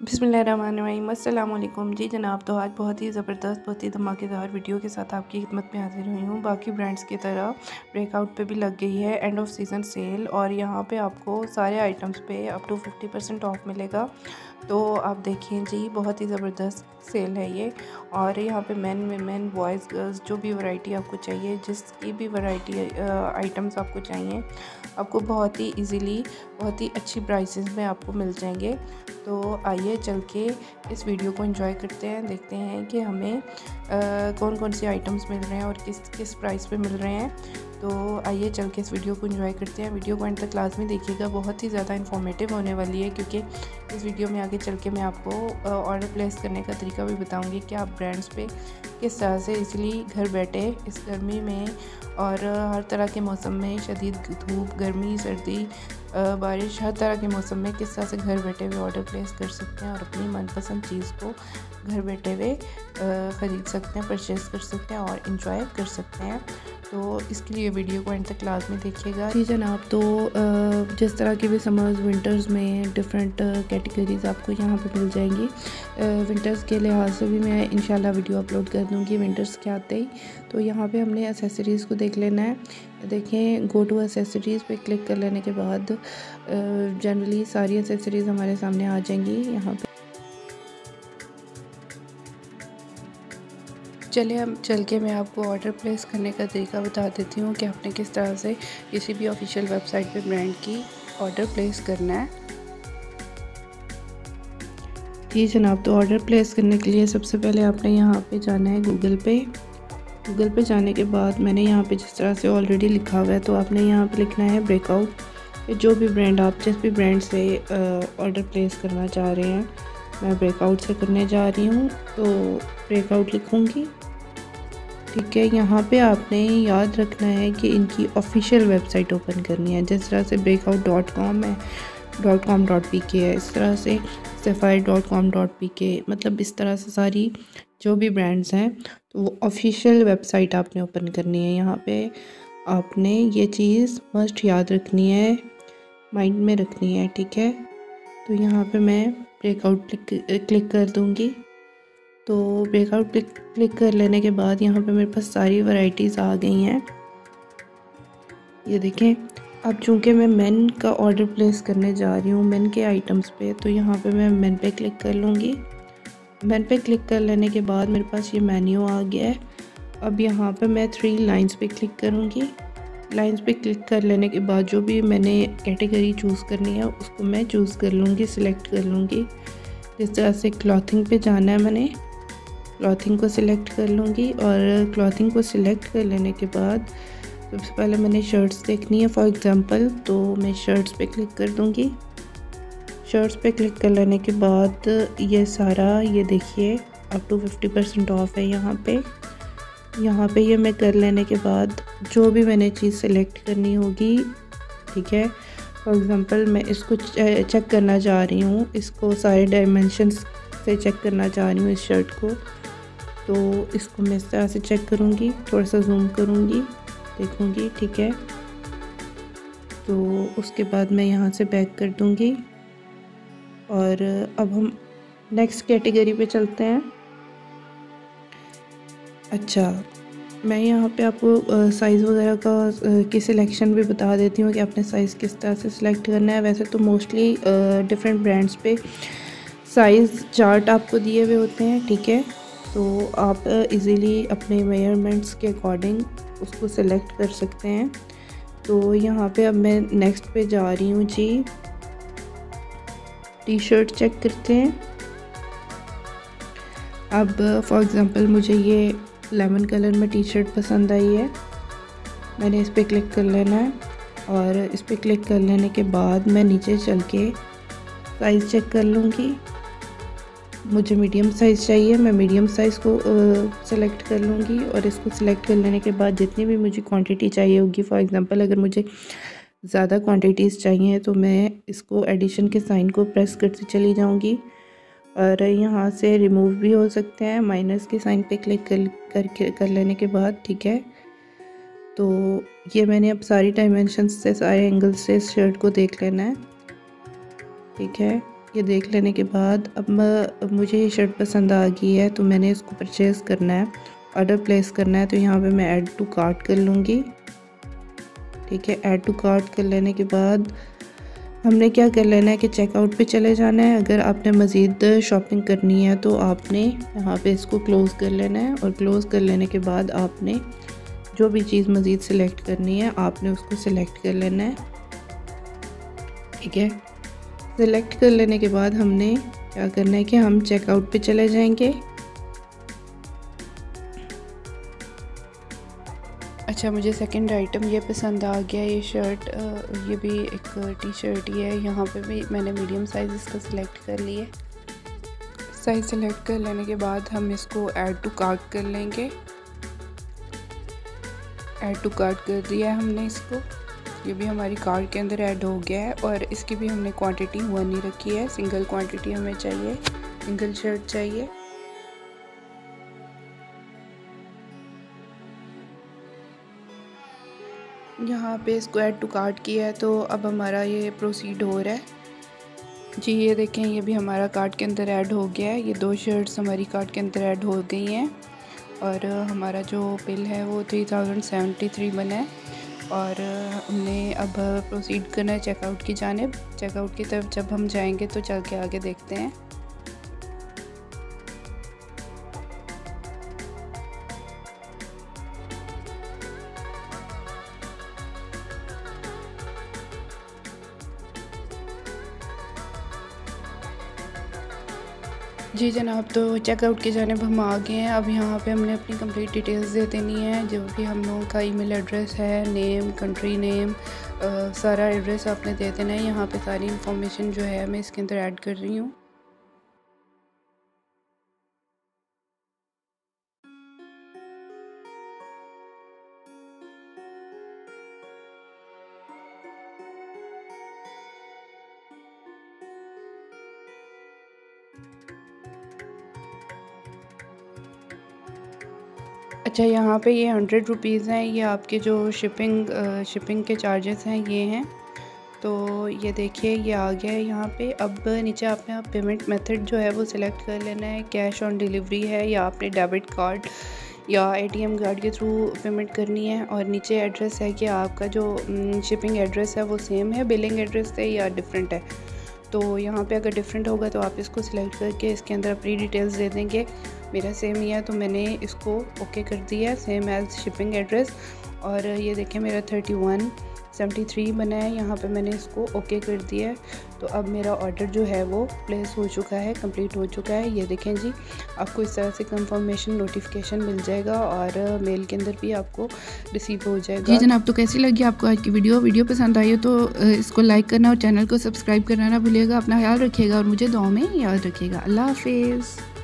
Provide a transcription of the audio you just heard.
बिस्मिल्लाहिर्रहमानिर्रहीम अस्सलाम वालेकुम जी जनाब। तो आज बहुत ही ज़बरदस्त, बहुत ही धमाकेदार वीडियो के साथ आपकी खिदमत में हाजिर हुई हूँ। बाकी ब्रांड्स की तरह ब्रेकआउट पे भी लग गई है एंड ऑफ सीज़न सेल, और यहाँ पे आपको सारे आइटम्स पे अप टू 50% ऑफ मिलेगा। तो आप देखिए जी, बहुत ही ज़बरदस्त सेल है ये। और यहाँ पे मेन वेमेन बॉयज़ गर्ल्स जो भी वैरायटी आपको चाहिए, जिसकी भी वैरायटी आइटम्स आपको चाहिए, आपको बहुत ही इजीली, बहुत ही अच्छी प्राइसेस में आपको मिल जाएंगे। तो आइए चल के इस वीडियो को एंजॉय करते हैं, देखते हैं कि हमें कौन कौन से आइटम्स मिल रहे हैं और किस किस प्राइस पे मिल रहे हैं। तो आइए चल के इस वीडियो को एंजॉय करते हैं। वीडियो को एंड तक लाजमी देखिएगा, बहुत ही ज़्यादा इन्फॉर्मेटिव होने वाली है, क्योंकि इस वीडियो में आगे चल के मैं आपको ऑर्डर प्लेस करने का तरीका भी बताऊंगी कि आप ब्रांड्स पे किस तरह से इजीली घर बैठे इस गर्मी में और हर तरह के मौसम में, शदीद धूप, गर्मी, सर्दी, बारिश, हर तरह के मौसम में किस तरह से घर बैठे हुए ऑर्डर प्लेस कर सकते हैं और अपनी मनपसंद चीज़ को घर बैठे हुए ख़रीद सकते हैं, परचेज़ कर सकते हैं और इंजॉय कर सकते हैं। तो इसके लिए वीडियो को एंड तक लाजमी देखिएगा जी जनाब। तो जिस तरह के भी समर्स विंटर्स में डिफरेंट कैटेगरीज आपको यहाँ पे मिल जाएंगी। विंटर्स के लिहाज से भी मैं इंशाल्लाह वीडियो अपलोड कर दूँगी विंटर्स के आते ही। तो यहाँ पे हमने एसेसरीज़ को देख लेना है। देखें, गो टू एसेसरीज़ पे क्लिक कर लेने के बाद जनरली सारी एसेसरीज़ हमारे सामने आ जाएंगी। यहाँ पे चलिए हम चल के मैं आपको ऑर्डर प्लेस करने का तरीका बता देती हूँ कि आपने किस तरह से किसी भी ऑफिशियल वेबसाइट पे ब्रांड की ऑर्डर प्लेस करना है। जी जनाब, तो ऑर्डर प्लेस करने के लिए सबसे पहले आपने यहाँ पे जाना है गूगल पे। गूगल पे जाने के बाद मैंने यहाँ पे जिस तरह से ऑलरेडी लिखा हुआ है, तो आपने यहाँ पे लिखना है ब्रेकआउट। जो भी ब्रांड, आप जिस भी ब्रांड से ऑर्डर प्लेस करना चाह रहे हैं, मैं ब्रेकआउट से करने जा रही हूँ तो ब्रेकआउट लिखूँगी। ठीक है, यहाँ पे आपने याद रखना है कि इनकी ऑफिशियल वेबसाइट ओपन करनी है। जिस तरह से breakout.com है, .com.pk है, इस तरह से sapphire.com.pk, मतलब इस तरह से सारी जो भी ब्रांड्स हैं तो वो ऑफिशियल वेबसाइट आपने ओपन करनी है। यहाँ पे आपने ये चीज़ मस्ट याद रखनी है, माइंड में रखनी है। ठीक है, तो यहाँ पे मैं ब्रेकआउट क्लिक कर दूँगी। तो ब्रेकआउट क्लिक कर लेने के बाद यहाँ पे मेरे पास सारी वैरायटीज़ आ गई हैं। ये देखें, अब चूँकि मैं मेन का ऑर्डर प्लेस करने जा रही हूँ, मेन के आइटम्स पे, तो यहाँ पे मैं मेन पे क्लिक कर लूँगी। मेन पे क्लिक कर लेने के बाद मेरे पास ये मेन्यू आ गया है। अब यहाँ पे मैं 3 लाइन्स पे क्लिक करूँगी। लाइन्स पे क्लिक कर लेने के बाद जो भी मैंने कैटेगरी चूज़ करनी है उसको मैं चूज़ कर लूँगी, सिलेक्ट कर लूँगी। जिस तरह से क्लॉथिंग पे जाना है, मैंने क्लॉथिंग को सिलेक्ट कर लूँगी। और क्लॉथिंग को सिलेक्ट कर लेने के बाद सबसे पहले मैंने शर्ट्स देखनी है फॉर एग्ज़ाम्पल, तो मैं शर्ट्स पे क्लिक कर दूँगी। शर्ट्स पे क्लिक कर लेने के बाद ये सारा, ये देखिए अप टू 50% ऑफ है यहाँ पे ये मैं कर लेने के बाद जो भी मैंने चीज़ सेलेक्ट करनी होगी, ठीक है, फॉर एग्ज़ाम्पल मैं इसको चेक करना चाह रही हूँ, इसको सारे डायमेंशंस से चेक करना चाह रही हूँ इस शर्ट को, तो इसको मैं इस तरह से चेक करूँगी, थोड़ा सा जूम करूँगी, देखूँगी। ठीक है, तो उसके बाद मैं यहाँ से बैक कर दूँगी और अब हम नेक्स्ट कैटेगरी पे चलते हैं। अच्छा, मैं यहाँ पे आपको साइज़ वगैरह का की सिलेक्शन भी बता देती हूँ कि आपने साइज़ किस तरह से सिलेक्ट करना है। वैसे तो मोस्टली डिफरेंट ब्रांड्स पे साइज़ चार्ट आपको दिए हुए होते हैं। ठीक है, तो आप इजीली अपने मेजरमेंट्स के अकॉर्डिंग उसको सिलेक्ट कर सकते हैं। तो यहाँ पे अब मैं नेक्स्ट पे जा रही हूँ जी। टी शर्ट चेक करते हैं। अब फॉर एग्ज़ाम्पल मुझे ये लेमन कलर में टी शर्ट पसंद आई है, मैंने इस पर क्लिक कर लेना है और इस पर क्लिक कर लेने के बाद मैं नीचे चल के साइज़ चेक कर लूँगी। मुझे मीडियम साइज़ चाहिए, मैं मीडियम साइज़ को सेलेक्ट कर लूँगी और इसको सिलेक्ट कर लेने के बाद जितनी भी मुझे क्वांटिटी चाहिए होगी, फॉर एग्ज़ाम्पल अगर मुझे ज़्यादा क्वांटिटीज़ चाहिए तो मैं इसको एडिशन के साइन को प्रेस करती चली जाऊँगी और यहाँ से रिमूव भी हो सकते हैं माइनस के साइन पे क्लिक कर लेने के बाद। ठीक है, तो ये मैंने अब सारी डायमेंशंस से, सारे एंगल से इस शर्ट को देख लेना है। ठीक है, ये देख लेने के बाद अब मुझे ये शर्ट पसंद आ गई है तो मैंने इसको परचेज़ करना है, ऑर्डर प्लेस करना है। तो यहाँ पे मैं ऐड टू कार्ट कर लूँगी। ठीक है, ऐड टू कार्ट कर लेने के बाद हमने क्या कर लेना है कि चेकआउट पे चले जाना है। अगर आपने मज़ीद शॉपिंग करनी है तो आपने यहाँ पे इसको क्लोज़ कर लेना है, और क्लोज़ कर लेने के बाद आपने जो भी चीज़ मज़ीद सिलेक्ट करनी है आपने उसको सिलेक्ट कर लेना है। ठीक है, सिलेक्ट कर लेने के बाद हमने क्या करना है कि हम चेकआउट पे चले जाएंगे। अच्छा, मुझे सेकंड आइटम ये पसंद आ गया, ये शर्ट, ये भी एक टी शर्ट ही है। यहाँ पे भी मैंने मीडियम साइज़ इसका सिलेक्ट कर लिए। साइज़ सिलेक्ट कर लेने के बाद हम इसको ऐड टू कार्ट कर लेंगे। ऐड टू कार्ट कर दिया है हमने इसको, ये भी हमारी कार्ट के अंदर ऐड हो गया है। और इसकी भी हमने क्वांटिटी 1 ही रखी है, सिंगल क्वांटिटी हमें चाहिए, सिंगल शर्ट चाहिए। यहाँ पे इसको ऐड टू कार्ट किया है तो अब हमारा ये प्रोसीड हो रहा है जी। ये देखें, ये भी हमारा कार्ट के अंदर ऐड हो गया है। ये 2 शर्ट्स हमारी कार्ट के अंदर ऐड हो गई हैं और हमारा जो बिल है वो 3073 बना है। और हमने अब प्रोसीड करना है चेकआउट की जानिब। चेकआउट की तरफ जब हम जाएंगे तो चल के आगे देखते हैं। जी जनाब, तो चेकआउट की जानिब हम आ गए हैं। अब यहाँ पे हमने अपनी कंप्लीट डिटेल्स दे देनी है, जो भी हम लोगों का ईमेल एड्रेस है, नेम, कंट्री नेम, सारा एड्रेस आपने दे देना है। यहाँ पे सारी इंफॉर्मेशन जो है मैं इसके अंदर ऐड कर रही हूँ। अच्छा, यहाँ पे ये 100 रुपीज़ हैं, ये आपके जो शिपिंग के चार्जेस हैं ये हैं। तो ये देखिए, ये आ गया है यहाँ पे। अब नीचे आपने पेमेंट मेथड जो है वो सिलेक्ट कर लेना है, कैश ऑन डिलीवरी है या आपने डेबिट कार्ड या ATM कार्ड के थ्रू पेमेंट करनी है। और नीचे एड्रेस है कि आपका जो शिपिंग एड्रेस है वो सेम है बिलिंग एड्रेस से या डिफरेंट है। तो यहाँ पे अगर डिफरेंट होगा तो आप इसको सिलेक्ट करके इसके अंदर अपनी डिटेल्स दे देंगे। मेरा सेम ही है तो मैंने इसको ओके कर दिया है, सेम एज शिपिंग एड्रेस। और ये देखें, मेरा 3173 बना है, यहाँ पे मैंने इसको ओके कर दिया है। तो अब मेरा ऑर्डर जो है वो प्लेस हो चुका है, कंप्लीट हो चुका है। ये देखें जी, आपको इस तरह से कंफर्मेशन नोटिफिकेशन मिल जाएगा और मेल के अंदर भी आपको रिसीव हो जाएगा। जी जनाब, तो कैसी लगी आपको आज की वीडियो पसंद आई हो तो इसको लाइक करना और चैनल को सब्सक्राइब करना ना भूलिएगा। अपना ख्याल रखिएगा और मुझे दुआ में याद रखिएगा। अल्लाह हाफिज़।